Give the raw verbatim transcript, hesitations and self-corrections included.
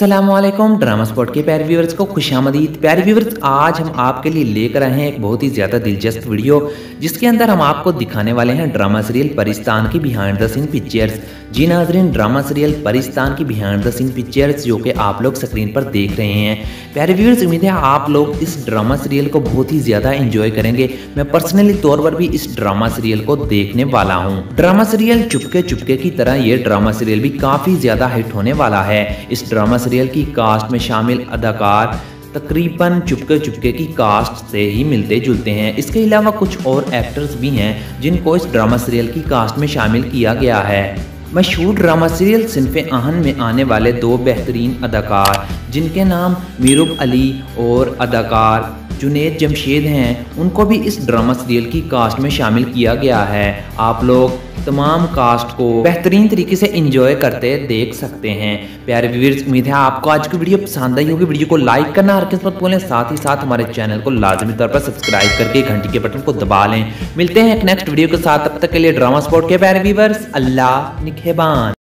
अस्सलामुअलैकुम drama spot के प्यारे व्यूवर्स को खुशामदीद। प्यारे व्यूवर्स, आज हम आपके लिए लेकर आए हैं एक बहुत ही ज़्यादा दिलचस्प वीडियो, जिसके अंदर हम आपको दिखाने वाले हैं ड्रामा सीरियल परिस्तान की बिहाइंड द सीन पिक्चर्स। जी नाजरीन, ड्रामा सीरियल परिस्तान की बिहाइंड द सीन पिक्चर्स जो कि आप लोग स्क्रीन पर देख रहे हैं। प्यारे व्यूवर्स, उम्मीद है आप लोग इस ड्रामा सीरियल को बहुत ही ज़्यादा इंजॉय करेंगे। मैं पर्सनली तौर पर भी इस ड्रामा सीरियल को देखने वाला हूँ। ड्रामा सीरियल चुपके चुपके की तरह ये ड्रामा सीरियल भी काफ़ी ज़्यादा हिट होने वाला है। इस ड्रामा सीरियल की कास्ट में शामिल अदाकार तकरीबन चुपके चुपके की कास्ट से ही मिलते जुलते हैं। इसके अलावा कुछ और एक्टर्स भी हैं जिनको इस ड्रामा सीरियल की कास्ट में शामिल किया गया है। मशहूर ड्रामा सीरियल सिनफ़े आहन में आने वाले दो बेहतरीन अदाकार जिनके नाम मीरुब अली और अदाकार जुनैद जमशेद हैं, उनको भी इस ड्रामा सीरियल की कास्ट में शामिल किया गया है। आप लोग तमाम कास्ट को बेहतरीन तरीके से एंजॉय करते देख सकते हैं। प्यारे व्यूअर्स, उम्मीद है आपको आज की वीडियो पसंद आई होगी। वीडियो को लाइक करना हर किस मत भूलें, साथ ही साथ हमारे चैनल को लाजमी तौर पर सब्सक्राइब करके घंटी के बटन को दबा लें। मिलते हैं एक नेक्स्ट वीडियो के साथ, तब तक के लिए ड्रामा स्पॉट के प्यारे व्यूअर्स, अल्लाह निगहबान।